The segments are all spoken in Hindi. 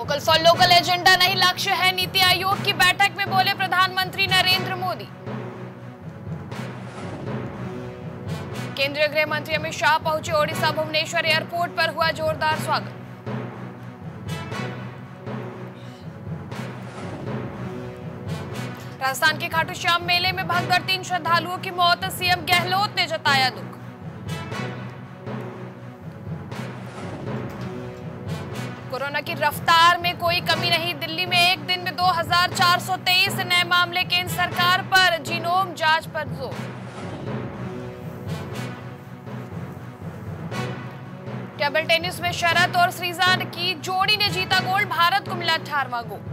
वोकल फॉर लोकल एजेंडा नहीं लक्ष्य है, नीति आयोग की बैठक में बोले प्रधानमंत्री नरेंद्र मोदी। केंद्रीय गृह मंत्री अमित शाह पहुंचे ओडिशा भुवनेश्वर एयरपोर्ट पर, हुआ जोरदार स्वागत। राजस्थान के खाटू श्याम मेले में भगदड़, 3 श्रद्धालुओं की मौत, सीएम गहलोत ने जताया दुख। कोरोना की रफ्तार में कोई कमी नहीं, दिल्ली में एक दिन में 2423 नए मामले, केंद्र सरकार पर जीनोम जांच पर जोर। टेबल टेनिस में शरत और श्रीजान की जोड़ी ने जीता गोल्ड, भारत को मिला 18वां गोल्ड।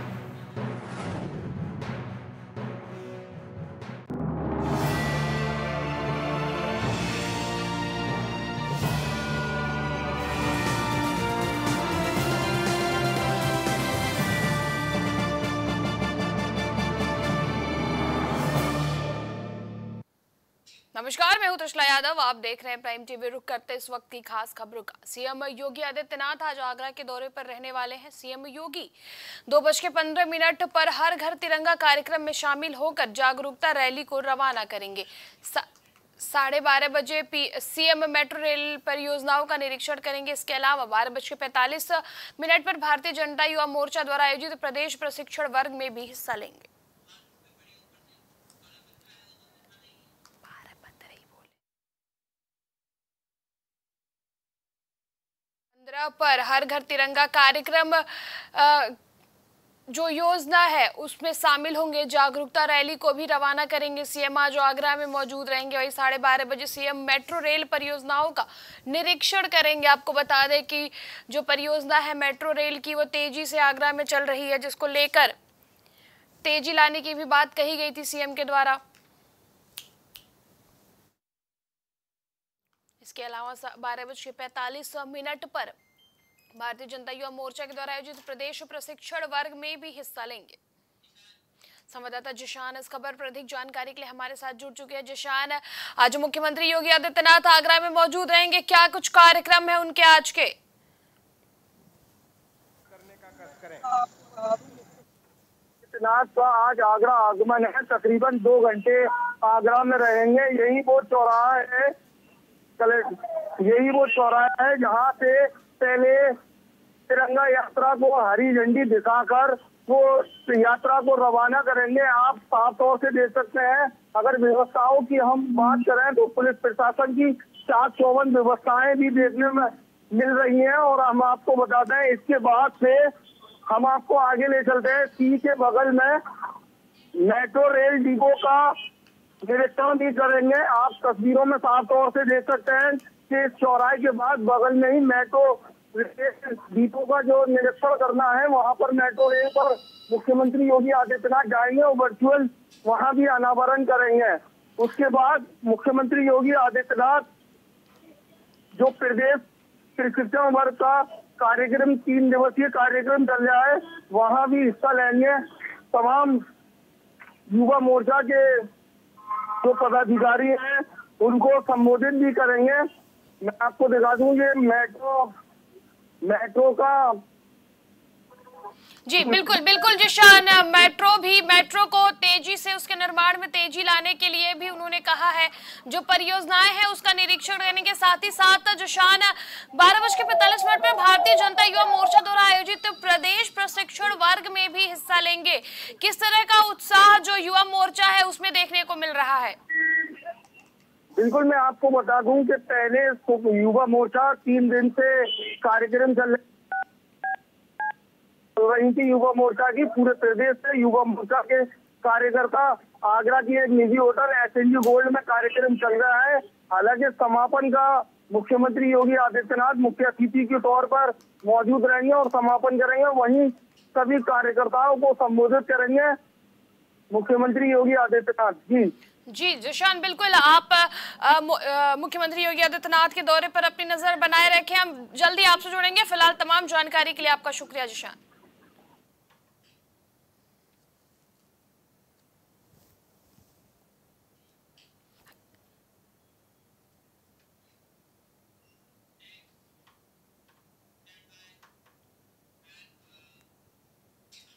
नमस्कार, मैं हूं त्रिशला यादव, आप देख रहे हैं प्राइम टीवी। रुक करते इस वक्त की खास खबरों का। सीएम योगी आदित्यनाथ आज आगरा के दौरे पर रहने वाले हैं। सीएम योगी 2:15 पर हर घर तिरंगा कार्यक्रम में शामिल होकर जागरूकता रैली को रवाना करेंगे। 12:30 बजे सीएम मेट्रो रेल परियोजनाओं का निरीक्षण करेंगे। इसके अलावा 12:45 पर भारतीय जनता युवा मोर्चा द्वारा आयोजित प्रदेश प्रशिक्षण वर्ग में भी हिस्सा लेंगे। पर हर घर तिरंगा कार्यक्रम जो योजना है उसमें शामिल होंगे। जागरूकता रैली को भी रवाना करेंगे। सीएम आज आगरा में मौजूद रहेंगे। वही 12:30 बजे सीएम मेट्रो रेल परियोजनाओं का निरीक्षण करेंगे। आपको बता दें कि जो परियोजना है मेट्रो रेल की, वो तेजी से आगरा में चल रही है, जिसको लेकर तेजी लाने की भी बात कही गई थी सीएम के द्वारा। इसके अलावा 12:45 पर भारतीय जनता युवा मोर्चा के द्वारा आयोजित प्रदेश प्रशिक्षण वर्ग में भी हिस्सा लेंगे। संवाददाता जिशान इस खबर पर अधिक जानकारी के लिए हमारे साथ जुड़ चुके हैं। जिशान, आज मुख्यमंत्री योगी आदित्यनाथ आगरा में मौजूद रहेंगे, क्या कुछ कार्यक्रम है उनके आज के? आदित्यनाथ का आज आगरा आगमन है। तकरीबन 2 घंटे आगरा में रहेंगे। यही वो चौराहा है जहाँ से पहले तिरंगा यात्रा को हरी झंडी दिखाकर वो यात्रा को रवाना करेंगे। आप साफ तौर से देख सकते हैं। अगर व्यवस्थाओं की हम बात करें तो पुलिस प्रशासन की चाक चौबंद व्यवस्थाएं भी देखने में मिल रही हैं। और हम आपको बताते हैं, इसके बाद से हम आपको आगे ले चलते हैं। सी के बगल में मेट्रो रेल डिपो का निरीक्षण भी करेंगे। आप तस्वीरों में साफ तौर से देख सकते हैं कि इस चौराहे के बाद बगल में ही मेट्रो डिपो का जो निरीक्षण करना है, वहां पर मेट्रो रेल पर मुख्यमंत्री योगी आदित्यनाथ जाएंगे और वर्चुअल वहां भी अनावरण करेंगे। उसके बाद मुख्यमंत्री योगी आदित्यनाथ जो प्रदेश प्रशिक्षण वर्ग का कार्यक्रम 3 दिवसीय कार्यक्रम चल रहा है, वहां भी हिस्सा लेंगे। तमाम युवा मोर्चा के जो पदाधिकारी हैं उनको संबोधित भी करेंगे। मैं आपको दिखा दूं ये मेट्रो का। जी बिल्कुल बिल्कुल जिशान, मेट्रो को तेजी से उसके निर्माण में तेजी लाने के लिए भी उन्होंने कहा है। जो परियोजनाएं हैं उसका निरीक्षण करने के साथ ही साथ जिशान 12:45 पर भारतीय जनता युवा मोर्चा द्वारा आयोजित प्रदेश प्रशिक्षण वर्ग में भी हिस्सा लेंगे। किस तरह का उत्साह जो युवा मोर्चा है उसमें देखने को मिल रहा है? बिल्कुल, मैं आपको बता दूं कि पहले युवा मोर्चा 3 दिन से कार्यक्रम चल रही थी। युवा मोर्चा की पूरे प्रदेश से युवा मोर्चा के कार्यकर्ता आगरा की एक निजी होटल SNG गोल्ड में कार्यक्रम चल रहा है। हालांकि समापन का मुख्यमंत्री योगी आदित्यनाथ मुख्य अतिथि के तौर पर मौजूद रहेंगे और समापन करेंगे। वहीं सभी कार्यकर्ताओं को संबोधित करेंगे मुख्यमंत्री योगी आदित्यनाथ जी जिशान, बिल्कुल आप मुख्यमंत्री योगी आदित्यनाथ के दौरे पर अपनी नजर बनाए रखें। हम जल्दी आपसे जुड़ेंगे। फिलहाल तमाम जानकारी के लिए आपका शुक्रिया जिशान।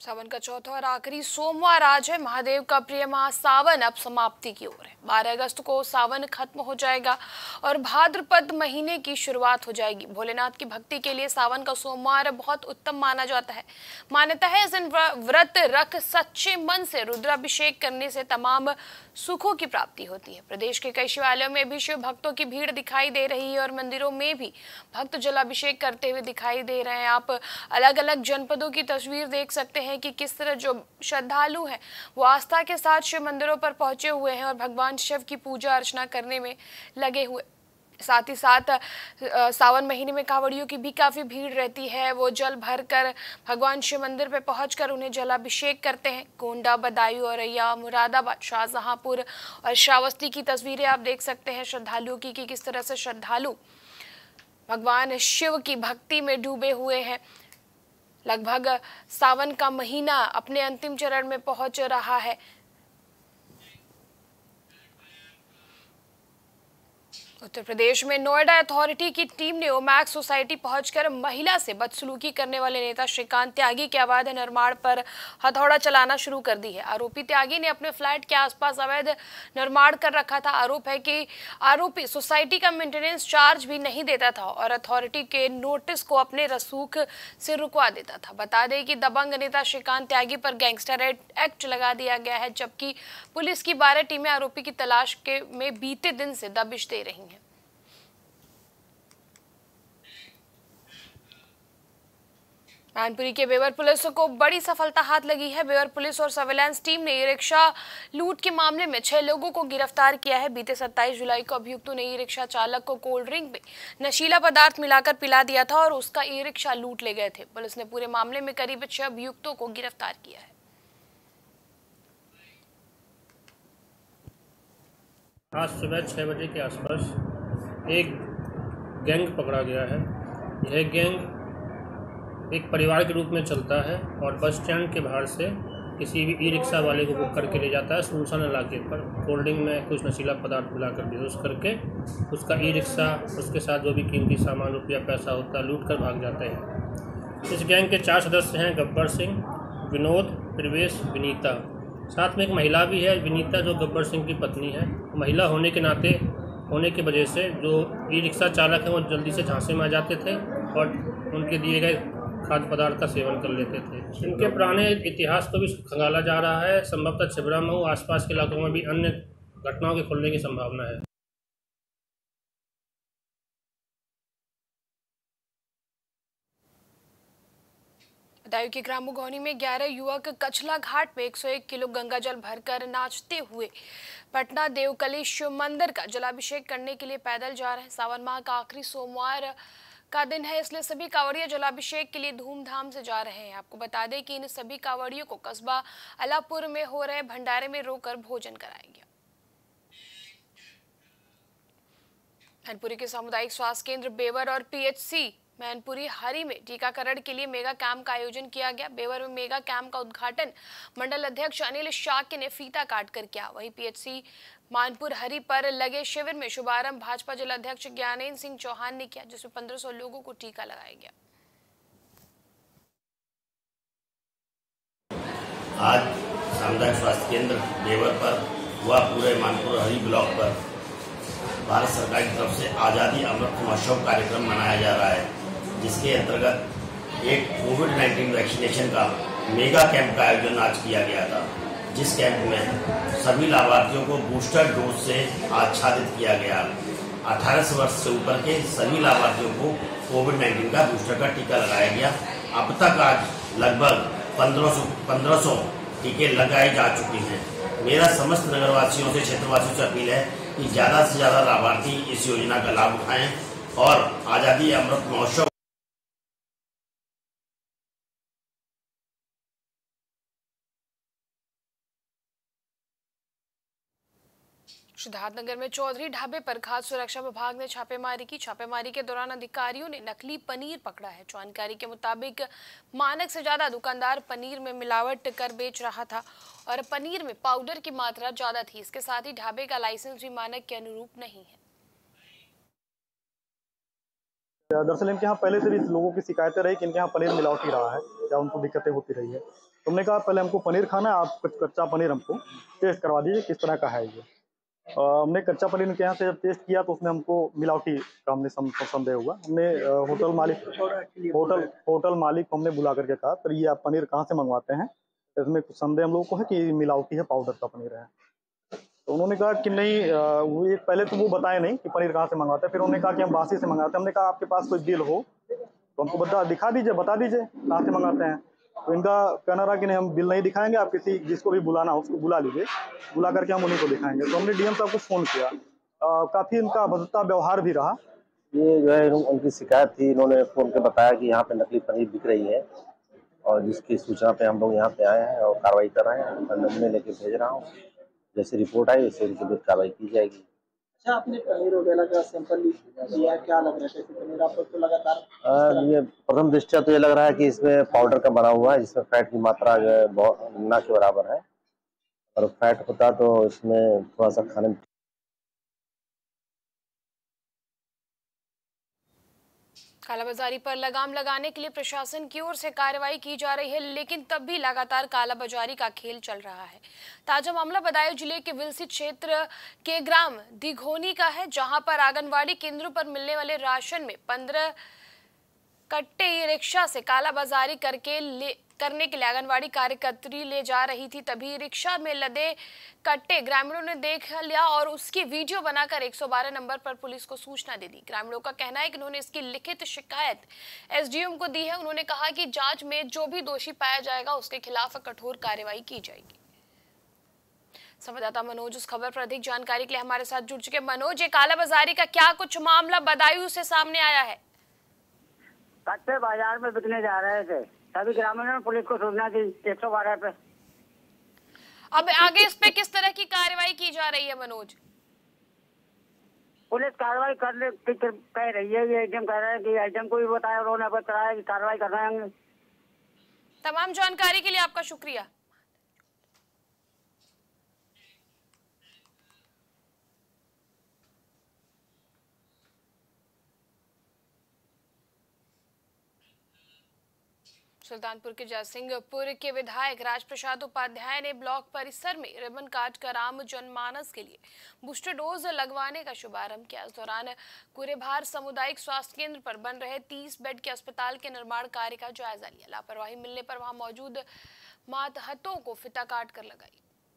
सावन का चौथा और आखिरी सोमवार आज है। महादेव का प्रिय माह सावन अब समाप्ति की ओर है। 12 अगस्त को सावन खत्म हो जाएगा और भाद्रपद महीने की शुरुआत हो जाएगी। भोलेनाथ की भक्ति के लिए सावन का सोमवार बहुत उत्तम माना जाता है। मान्यता है इस दिन व्रत रख सच्चे मन से रुद्राभिषेक करने से तमाम सुखों की प्राप्ति होती है। प्रदेश के कई शिवालयों में भी शिव भक्तों की भीड़ दिखाई दे रही है और मंदिरों में भी भक्त जलाभिषेक करते हुए दिखाई दे रहे हैं। आप अलग अलग जनपदों की तस्वीर देख सकते हैं कि किस तरह जो श्रद्धालु हैं वो आस्था के साथ शिव मंदिरों पर पहुंचे हुए हैं और भगवान शिव की पूजा अर्चना करने में लगे हुए। साथ ही साथ सावन महीने में कांवड़ियों की भी काफ़ी भीड़ रहती है। वो जल भरकर भगवान शिव मंदिर पे पहुंचकर उन्हें जलाभिषेक करते हैं। गोंडा, बदायूं, औरैया, मुरादाबाद, शाहजहांपुर और श्रावस्ती की तस्वीरें आप देख सकते हैं श्रद्धालुओं की कि किस तरह से श्रद्धालु भगवान शिव की भक्ति में डूबे हुए हैं। लगभग सावन का महीना अपने अंतिम चरण में पहुंच रहा है। उत्तर प्रदेश में नोएडा अथॉरिटी की टीम ने ओमैक्स सोसाइटी पहुंचकर महिला से बदसलूकी करने वाले नेता श्रीकांत त्यागी के अवैध निर्माण पर हथौड़ा चलाना शुरू कर दी है। आरोपी त्यागी ने अपने फ्लैट के आसपास अवैध निर्माण कर रखा था। आरोप है कि आरोपी सोसाइटी का मेंटेनेंस चार्ज भी नहीं देता था और अथॉरिटी के नोटिस को अपने रसूख से रुकवा देता था। बता दें कि दबंग नेता श्रीकांत त्यागी पर गैंगस्टर एक्ट लगा दिया गया है, जबकि पुलिस की 12 टीमें आरोपी की तलाश में बीते दिन से दबिश दे रही हैं। मैनपुरी के बेवर पुलिस को बड़ी सफलता हाथ लगी है। बेवर पुलिस और सर्विलांस टीम ने ई रिक्शा लूट के मामले में 6 लोगों को गिरफ्तार किया है। बीते 27 जुलाई को अभियुक्तों ने ई रिक्शा चालक को कोल्ड ड्रिंक में नशीला पदार्थ मिलाकर पिला दिया था और उसका ई रिक्शा लूट ले गए थे। पुलिस ने पूरे मामले में करीब 6 अभियुक्तों को गिरफ्तार किया है। आज सुबह 6 बजे के आसपास एक गैंग पकड़ा गया है। यह गैंग एक परिवार के रूप में चलता है और बस स्टैंड के बाहर से किसी भी ई रिक्शा वाले को बुक करके ले जाता है। सुनसान इलाके पर कोल्ड ड्रिंक में कुछ नशीला पदार्थ मिलाकर बेहोश करके उसका ई रिक्शा, उसके साथ जो भी कीमती सामान, रुपया, पैसा होता है, लूट कर भाग जाते हैं। इस गैंग के 4 सदस्य हैं: गब्बर सिंह, विनोद, प्रवेश, विनीता। साथ में एक महिला भी है, विनीता, जो गब्बर सिंह की पत्नी है। महिला होने के नाते होने की वजह से जो ई रिक्शा चालक हैं वो जल्दी से झांसे में आ जाते थे और उनके दिए गए खाद्य पदार्थ का सेवन कर लेते थे। इनके पुराने इतिहास को भी खंगाला जा रहा है। संभवतः छिबरा मऊ आसपास के इलाकों में भी अन्य घटनाओं के खुलने की संभावना है। बदायूं के ग्राम मुगौनी में 11 युवक कछला घाट में 101 किलो गंगा जल भरकर नाचते हुए पटना देवकली शिव मंदिर का जलाभिषेक करने के लिए पैदल जा रहे हैं। सावन माह का आखिरी सोमवार का दिन है, इसलिए सभी कांवड़िया जलाभिषेक के लिए धूमधाम से जा रहे हैं। आपको बता दें कि इन सभी कांवड़ियों को कस्बा अलापुर में हो रहे भंडारे में रोकर भोजन कराएंगे। मैनपुरी के सामुदायिक स्वास्थ्य केंद्र बेवर और पीएचसी मैनपुरी हरी में टीकाकरण के लिए मेगा कैंप का आयोजन किया गया। बेवर में मेगा कैंप का उद्घाटन मंडल अध्यक्ष अनिल शाक्य ने फीता काट कर किया। वहीं पीएचसी मानपुर हरी पर लगे शिविर में शुभारंभ भाजपा जिलाध्यक्ष ज्ञानेन्द्र सिंह चौहान ने किया, जिसमें 1500 लोगों को टीका लगाया गया। आज सामुदायिक स्वास्थ्य केंद्र बेवर पर व पूरे मानपुर हरी ब्लॉक पर भारत सरकार की तरफ से आज़ादी अमृत महोत्सव कार्यक्रम मनाया जा रहा है, जिसके अंतर्गत एक कोविड-19 वैक्सीनेशन का मेगा कैंप का आयोजन आज किया गया था, जिस कैंप में सभी लाभार्थियों को बूस्टर डोज से आच्छादित किया गया। 18 वर्ष से ऊपर के सभी लाभार्थियों को कोविड-19 का बूस्टर का टीका लगाया गया। अब तक आज लगभग 1500 टीके लगाए जा चुके हैं। मेरा समस्त नगरवासियों से, क्षेत्रवासियों से अपील है कि ज़्यादा से ज़्यादा लाभार्थी इस योजना का लाभ उठाएं और आज़ादी अमृत महोत्सव सिद्धार्थनगर में चौधरी ढाबे पर खाद्य सुरक्षा विभाग ने छापेमारी की। छापेमारी के दौरान अधिकारियों ने नकली पनीर पकड़ा है। जानकारी के मुताबिक मानक से ज्यादा दुकानदार पनीर में मिलावट कर बेच रहा था और पनीर में पाउडर की मात्रा ज्यादा थी। इसके साथ ही ढाबे का लाइसेंस भी मानक के अनुरूप नहीं है। दरअसल इनके यहाँ पहले से भी लोगों की शिकायतें रही कि इनके यहाँ पनीर मिलावटी रहा है या उनको दिक्कतें होती रही है। तो हमने कहा पहले हमको पनीर खाना है, आप कुछ कच्चा पनीर हमको टेस्ट करवा दीजिए किस तरह का है ये। हमने कच्चा पनीर के यहाँ से जब टेस्ट किया तो उसमें हमको मिलावटी का हमने संदेह हुआ। हमने होटल मालिक को हमने बुला करके कहा तो ये आप पनीर कहाँ से मंगवाते हैं, इसमें कुछ संदेह हम लोगों को है कि मिलावटी है, पाउडर का पनीर है। तो उन्होंने कहा कि नहीं, वो ये पहले तो वो बताए नहीं कि पनीर कहाँ से मंगवाते हैं, फिर उन्होंने कहा कि हम बासी से मंगाते हैं। हमने कहा आपके पास कोई बिल हो तो हमको दिखा दीजिए, बता दीजिए कहाँ से मंगाते हैं। तो इनका कहना रहा कि नहीं हम बिल नहीं दिखाएंगे, आप किसी जिसको भी बुलाना हो उसको बुला लीजिए, बुला करके हम उन्हीं को दिखाएंगे। तो हमने डीएम साहब को फ़ोन किया, काफ़ी इनका भद्दा व्यवहार भी रहा। ये जो है उनकी शिकायत थी, इन्होंने फ़ोन के बताया कि यहाँ पे नकली पनीर बिक रही है और जिसकी सूचना पे हम लोग यहाँ पे आए हैं और कार्रवाई कर रहे हैं। नमूने लेके भेज रहा हूँ, जैसे रिपोर्ट आई वैसे उनके विरुद्ध कार्रवाई की जाएगी। अच्छा, आपने पनीर वगैरह का सैंपल लिया, क्या लग रहा है पनीर आपको तो लगातार? ये प्रथम दृष्टया तो ये लग रहा है कि इसमें पाउडर का बना हुआ है, जिसमें फैट की मात्रा जो है बहुत ना के बराबर है, और फैट होता तो इसमें थोड़ा सा खाने में। कालाबाजारी पर लगाम लगाने के लिए प्रशासन की ओर से कार्रवाई की जा रही है, लेकिन तब भी लगातार कालाबाजारी का खेल चल रहा है। ताजा मामला बदायूं जिले के विलसी क्षेत्र के ग्राम दिघोनी का है, जहां पर आंगनवाड़ी केंद्रों पर मिलने वाले राशन में 15 कट्टे ई रिक्शा से कालाबाजारी करने के लिए आंगनवाड़ी कार्यकर्त्री ले जा रही थी। तभी रिक्शा में लदे कट्टे ग्रामीणों ने देख लिया और उसकी वीडियो बनाकर 112 नंबर पर पुलिस को सूचना दे दी। ग्रामीणों का कहना है कि उन्होंने इसकी लिखित शिकायत एसडीएम को दी है। उन्होंने कहा कि जांच में जो भी दोषी पाया जाएगा उसके खिलाफ कठोर कार्रवाई की जाएगी। संवाददाता मनोज उस खबर पर अधिक जानकारी के लिए हमारे साथ जुड़ चुके। मनोज, ये कालाबाजारी का क्या कुछ मामला बदायूं से सामने आया है? कट्टे बाजार में बिकने जा रहे थे, सभी ग्रामीणों ने पुलिस को सूचना दी 112 पे। अब आगे इस पे किस तरह की कार्रवाई की जा रही है मनोज? पुलिस कार्रवाई कह रही है, ये एसडीएम कह रहे हैं कि एसडीएम को भी बताया, उन्होंने बताया कि कार्रवाई कर रहे हैं। तमाम जानकारी के लिए आपका शुक्रिया। सुल्तानपुर के जयसिंहपुर के विधायक राजप्रसाद उपाध्याय ने ब्लॉक परिसर में रिबन काट कर आम जनमानस के लिए बूस्टर डोज लगवाने का शुभारंभ किया। इस दौरान कुरेभार सामुदायिक स्वास्थ्य केंद्र पर बन रहे 30 बेड के अस्पताल के निर्माण कार्य का जायजा लिया। लापरवाही मिलने पर वहां मौजूद मातहतों को फिता काट कर लगाई।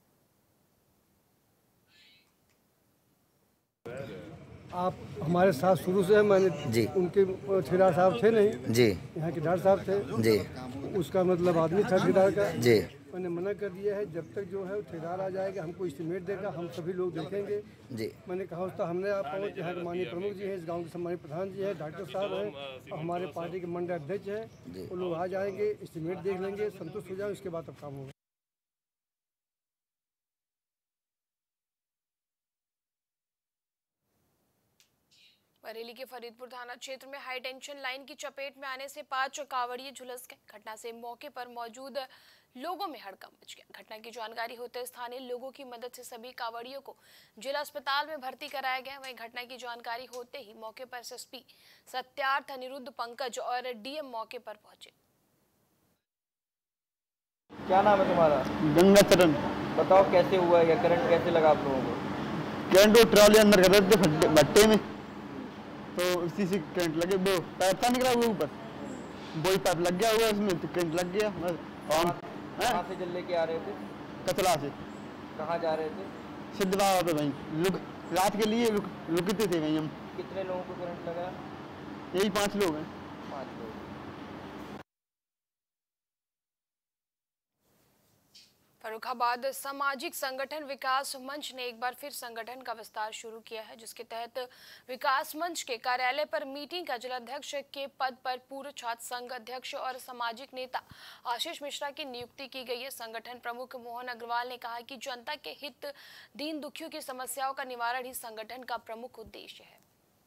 आप हमारे साथ शुरू से हैं। मैंने जी उनके ठेकेदार साहब थे नहीं जी, यहाँ के ठेकेदार साहब थे जी, उसका मतलब आदमी था ठेकेदार का जी। मैंने मना कर दिया है, जब तक जो है ठेकेदार आ जाएगा हमको एस्टीमेट देगा, हम सभी लोग देखेंगे जी। मैंने कहा तो हमने आप यहाँ के माननीय प्रमुख जी हैं, इस गाँव के सम्मानित प्रधान जी है, डॉक्टर साहब हैं और हमारे पार्टी के मंडल अध्यक्ष हैं, वो लोग आ जाएंगे, एस्टीमेट देख लेंगे, संतुष्ट हो जाए, उसके बाद अब काम होगा। बरेली के फरीदपुर थाना क्षेत्र में हाई टेंशन लाइन की चपेट में आने से 5 कावड़िए झुलस गए। घटना से मौके पर मौजूद लोगों में हड़कंप मच गया। घटना की जानकारी होते स्थानीय लोगों की मदद से सभी कावड़ियों को जिला अस्पताल में भर्ती कराया गया। वहीं घटना की जानकारी होते ही मौके पर एसएसपी सत्यार्थ, अनिरुद्ध, पंकज और डीएम मौके पर पहुंचे। क्या नाम है तुम्हारा? गंगाचरण। बताओ कैसे हुआ है, करंट कैसे लगा आप लोगों को? करंट ट्रॉली अंदर कर रहे थे भट्टे में, तो उसी से करंट लगे, वो पाइप था निकला हुआ ऊपर, वही पाइप लग गया हुआ उसमें, तो करंट लग गया। कहाँ से जल लेके आ रहे थे? कतला से। कहाँ जा रहे थे? सिद्ध बाबा पे भाई, रात के लिए रुकते थे भाई हम। कितने लोगों को करंट लगा? यही 5 लोग हैं। 5 लोग। फर्रुखाबाद सामाजिक संगठन विकास मंच ने एक बार फिर संगठन का विस्तार शुरू किया है, जिसके तहत विकास मंच के कार्यालय पर मीटिंग का जिलाध्यक्ष के पद पर पूर्व छात्र संघ अध्यक्ष और सामाजिक नेता आशीष मिश्रा की नियुक्ति की गई है। संगठन प्रमुख मोहन अग्रवाल ने कहा कि जनता के हित, दीन दुखियों की समस्याओं का निवारण ही संगठन का प्रमुख उद्देश्य है।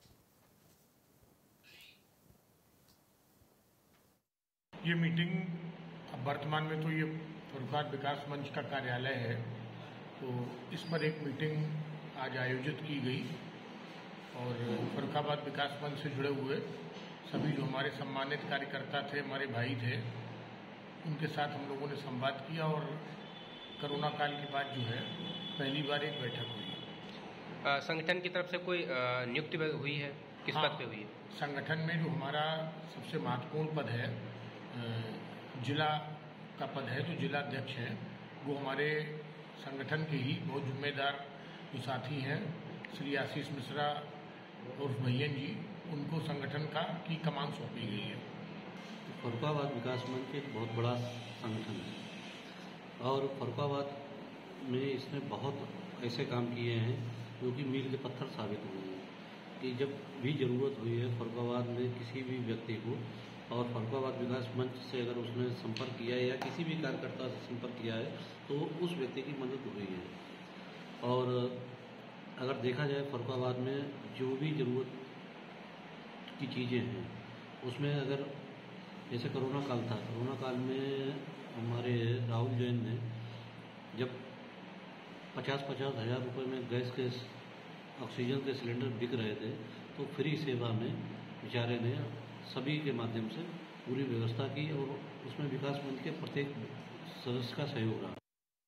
ये मीटिंग अब वर्तमान में तो ये फर्रुखाबाद विकास मंच का कार्यालय है, तो इस पर एक मीटिंग आज आयोजित की गई और फर्रुखाबाद विकास मंच से जुड़े हुए सभी जो हमारे सम्मानित कार्यकर्ता थे, हमारे भाई थे, उनके साथ हम लोगों ने संवाद किया और कोरोना काल के बाद जो है पहली बार एक बैठक हुई। संगठन की तरफ से कोई नियुक्ति हुई है? किस पद पे हुई है? संगठन में जो हमारा सबसे महत्वपूर्ण पद है जिला का पद है, जो जिला अध्यक्ष है, वो हमारे संगठन के ही बहुत जिम्मेदार जो साथी हैं श्री आशीष मिश्रा और भैयन जी, उनको संगठन की कमान सौंपी गई है। फर्रुखाबाद विकास मंच एक बहुत बड़ा संगठन है और फर्रुखाबाद में इसने बहुत ऐसे काम किए हैं जो कि मील के पत्थर साबित हुए हैं कि जब भी ज़रूरत हुई है फर्रुखाबाद में किसी भी व्यक्ति को, और फर्रुखाबाद विकास मंच से अगर उसने संपर्क किया है या किसी भी कार्यकर्ता से संपर्क किया है तो उस व्यक्ति की मदद हुई है। और अगर देखा जाए फर्रुखाबाद में जो भी ज़रूरत की चीज़ें हैं उसमें अगर जैसे कोरोना काल था, कोरोना काल में हमारे राहुल जैन ने जब 50-50 हज़ार रुपये में गैस के ऑक्सीजन के सिलेंडर बिक रहे थे तो फ्री सेवा में बेचारे ने सभी के माध्यम से पूरी व्यवस्था की और उसमें विकास मंच के प्रत्येक सदस्य का सहयोग रहा।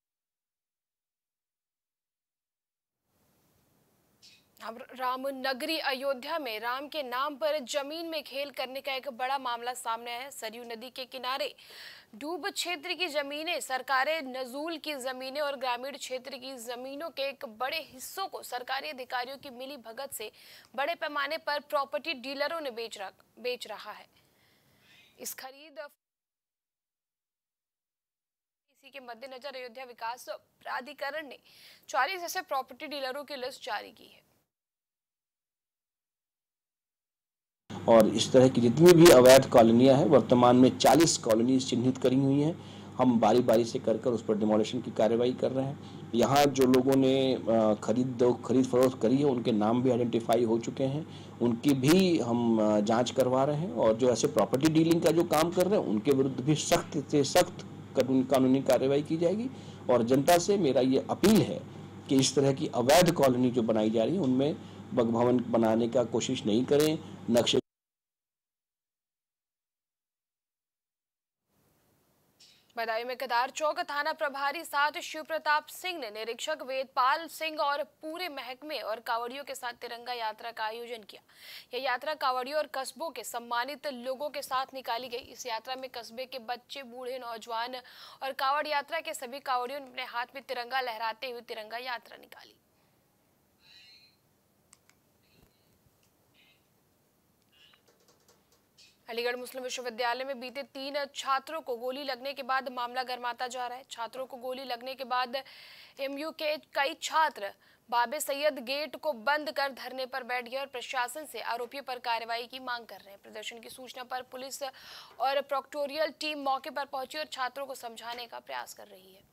अब राम नगरी अयोध्या में राम के नाम पर जमीन में खेल करने का एक बड़ा मामला सामने आया है। सरयू नदी के किनारे डूब क्षेत्र की जमीनें, सरकारें नजूल की जमीनें और ग्रामीण क्षेत्र की जमीनों के एक बड़े हिस्सों को सरकारी अधिकारियों की मिली भगत से बड़े पैमाने पर प्रॉपर्टी डीलरों ने बेच रहा है। इसी के मद्देनजर अयोध्या विकास प्राधिकरण ने 40 ऐसे प्रॉपर्टी डीलरों की लिस्ट जारी की है। और इस तरह की जितनी भी अवैध कॉलोनियां हैं, वर्तमान में 40 कॉलोनीज चिन्हित करी हुई हैं। हम बारी बारी से कर उस पर डिमोलिशन की कार्रवाई कर रहे हैं। यहाँ जो लोगों ने खरीद फरोख्त करी है उनके नाम भी आइडेंटिफाई हो चुके हैं, उनकी भी हम जांच करवा रहे हैं। और जो ऐसे प्रॉपर्टी डीलिंग का जो काम कर रहे हैं उनके विरुद्ध भी सख्त से सख्त कानूनी कार्रवाई की जाएगी। और जनता से मेरा ये अपील है कि इस तरह की अवैध कॉलोनी जो बनाई जा रही है उनमें भवन बनाने का कोशिश नहीं करें। नक्शे बदायूं में कदार चौक थाना प्रभारी साथ शिव प्रताप सिंह ने निरीक्षक वेदपाल सिंह और पूरे महकमे और कांवड़ियों के साथ तिरंगा यात्रा का आयोजन किया। यह यात्रा कांवड़ियों और कस्बों के सम्मानित लोगों के साथ निकाली गई। इस यात्रा में कस्बे के बच्चे, बूढ़े, नौजवान और कांवड़ यात्रा के सभी कांवड़ियों ने अपने हाथ में तिरंगा लहराते हुए तिरंगा यात्रा निकाली। अलीगढ़ मुस्लिम विश्वविद्यालय में बीते 3 छात्रों को गोली लगने के बाद मामला गर्माता जा रहा है। छात्रों को गोली लगने के बाद एमयू के कई छात्र बाबे सैयद गेट को बंद कर धरने पर बैठ गए और प्रशासन से आरोपियों पर कार्रवाई की मांग कर रहे हैं। प्रदर्शन की सूचना पर पुलिस और प्रोक्टोरियल टीम मौके पर पहुंची और छात्रों को समझाने का प्रयास कर रही है।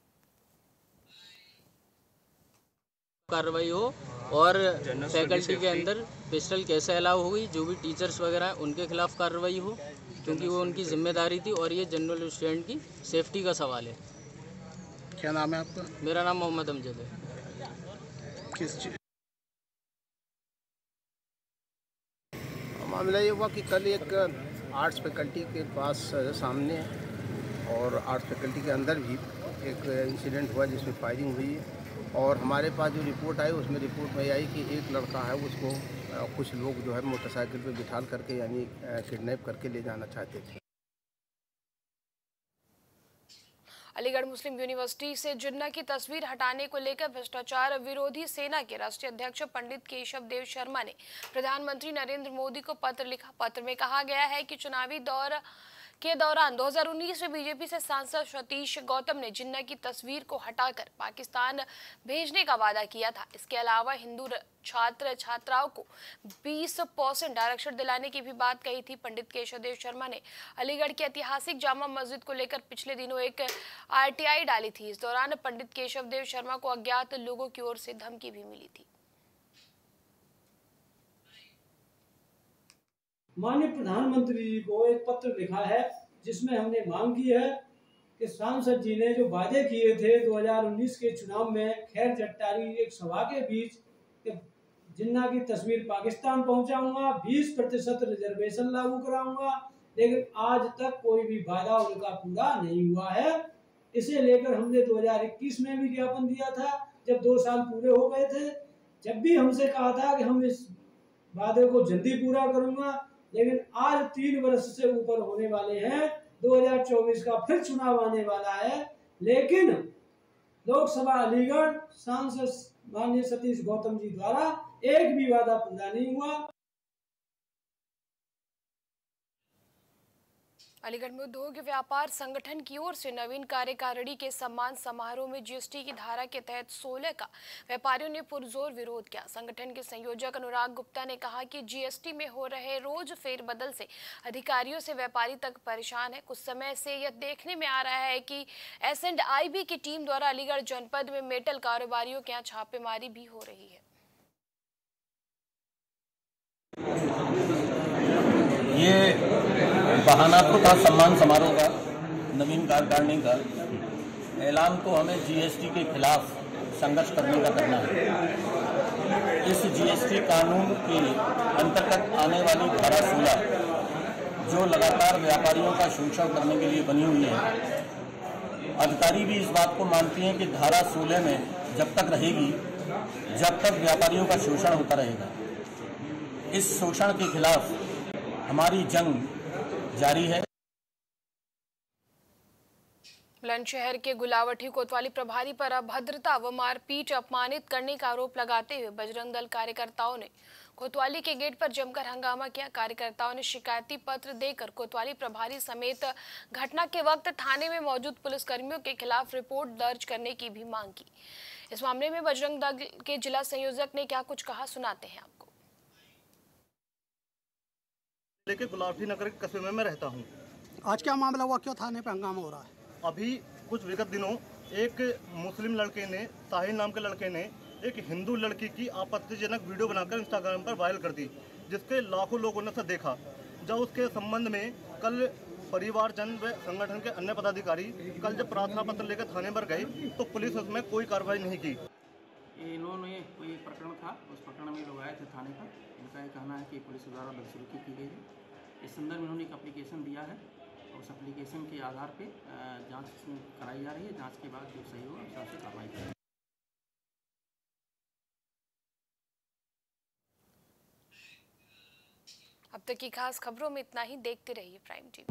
कार्रवाई हो और फैकल्टी के अंदर पिस्टल कैसे अलाउ होगी, जो भी टीचर्स वगैरह हैं उनके खिलाफ कार्रवाई हो, क्योंकि वो उनकी जिम्मेदारी थी और ये जनरल स्टूडेंट की सेफ्टी का सवाल है। क्या नाम है आपका? मेरा नाम मोहम्मद अमजद है। किस चीज मामला ये हुआ कि कल एक आर्ट्स फैकल्टी के पास सामने और आर्ट्स फैकल्टी के अंदर भी एक इंसिडेंट हुआ जिसमें फायरिंग हुई है। और हमारे पास जो रिपोर्ट आई उसमें रिपोर्ट में आई कि एक लड़का है, उसको कुछ लोग जो है मोटरसाइकिल पे बिठाल करके यानी किडनैप करके ले जाना चाहते थे। अलीगढ़ मुस्लिम यूनिवर्सिटी से जिन्ना की तस्वीर हटाने को लेकर भ्रष्टाचार विरोधी सेना के राष्ट्रीय अध्यक्ष पंडित केशव देव शर्मा ने प्रधानमंत्री नरेंद्र मोदी को पत्र लिखा। पत्र में कहा गया है कि चुनावी दौर के दौरान 2019 में बीजेपी से सांसद सतीश गौतम ने जिन्ना की तस्वीर को हटाकर पाकिस्तान भेजने का वादा किया था। इसके अलावा हिंदू छात्र छात्राओं को 20% आरक्षण दिलाने की भी बात कही थी। पंडित केशव देव शर्मा ने अलीगढ़ की ऐतिहासिक जामा मस्जिद को लेकर पिछले दिनों एक आरटीआई डाली थी। इस दौरान पंडित केशव देव शर्मा को अज्ञात लोगों की ओर से धमकी भी मिली थी। माननीय प्रधानमंत्री जी को एक पत्र लिखा है जिसमें हमने मांग की है कि सांसद जी ने जो वादे किए थे 2019 के चुनाव में खैर जट्टारी एक सभा के बीच जिन्ना की तस्वीर पाकिस्तान पहुंचाऊंगा, 20% रिजर्वेशन लागू कराऊंगा, लेकिन आज तक कोई भी वादा उनका पूरा नहीं हुआ है। इसे लेकर हमने 2021 में भी ज्ञापन दिया था, जब 2 साल पूरे हो गए थे, जब भी हमसे कहा था कि हम इस वादे को जल्दी पूरा करूंगा, लेकिन आज 3 वर्ष से ऊपर होने वाले हैं, 2024 का फिर चुनाव आने वाला है, लेकिन लोकसभा अलीगढ़ सांसद माननीय सतीश गौतम जी द्वारा एक भी वादा पूरा नहीं हुआ। अलीगढ़ में उद्योग व्यापार संगठन की ओर से नवीन कार्यकारिणी के सम्मान समारोह में जीएसटी की धारा के तहत 16 का व्यापारियों ने पुरजोर विरोध किया। संगठन के संयोजक अनुराग गुप्ता ने कहा कि जीएसटी में हो रहे रोज फेरबदल से अधिकारियों से व्यापारी तक परेशान है। कुछ समय से यह देखने में आ रहा है कि S&IB की टीम द्वारा अलीगढ़ जनपद में मेटल कारोबारियों के यहाँ छापेमारी भी हो रही है। ये बहाना तो था सम्मान समारोह का, नवीन कार्यकारिणी का ऐलान तो हमें जीएसटी के खिलाफ संघर्ष करने का करना है। इस जीएसटी कानून के अंतर्गत आने वाली धारा 16 जो लगातार व्यापारियों का शोषण करने के लिए बनी हुई है, अधिकारी भी इस बात को मानती हैं कि धारा 16 में जब तक रहेगी, जब तक व्यापारियों का शोषण होता रहेगा। इस शोषण के खिलाफ हमारी जंग जारी है। बुलंदशहर के गुलावटी कोतवाली प्रभारी पर अभद्रता व मारपीट अपमानित करने का आरोप लगाते हुए बजरंग दल कार्यकर्ताओं ने कोतवाली के गेट पर जमकर हंगामा किया। कार्यकर्ताओं ने शिकायती पत्र देकर कोतवाली प्रभारी समेत घटना के वक्त थाने में मौजूद पुलिसकर्मियों के खिलाफ रिपोर्ट दर्ज करने की भी मांग की। इस मामले में बजरंग दल के जिला संयोजक ने क्या कुछ कहा, सुनाते हैं आपको। लेके गुलावटी नगर के कस्बे में मैं रहता हूँ। आज क्या मामला हुआ, क्यों थाने पे हंगामा हो रहा है? अभी कुछ विगत दिनों एक मुस्लिम लड़के ने, साहिल नाम के लड़के ने, एक हिंदू लड़की की आपत्तिजनक वीडियो बनाकर इंस्टाग्राम पर वायरल कर दी, जिसके लाखों लोगों ने उसे देखा। जब उसके संबंध में कल परिवारजन व संगठन के अन्य पदाधिकारी कल जब प्रार्थना पत्र लेकर थाने पर गए तो पुलिस उसमें कोई कार्रवाई नहीं की। इन्होंने कोई प्रकरण था, उस प्रकरण में लोग आए थे थाने पर। इनका ये कहना है कि पुलिस द्वारा बदसलूकी की गई है। इस संदर्भ में इन्होंने एक एप्लीकेशन दिया है और उस एप्लीकेशन के आधार पे जांच कराई जा रही है। जांच के बाद जो सही होगा उस हिसाब से कार्रवाई करेंगे। अब तक की खास खबरों में इतना ही। देखते रहिए प्राइम टीवी।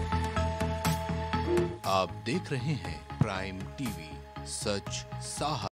आप देख रहे हैं प्राइम टीवी, सच साहस।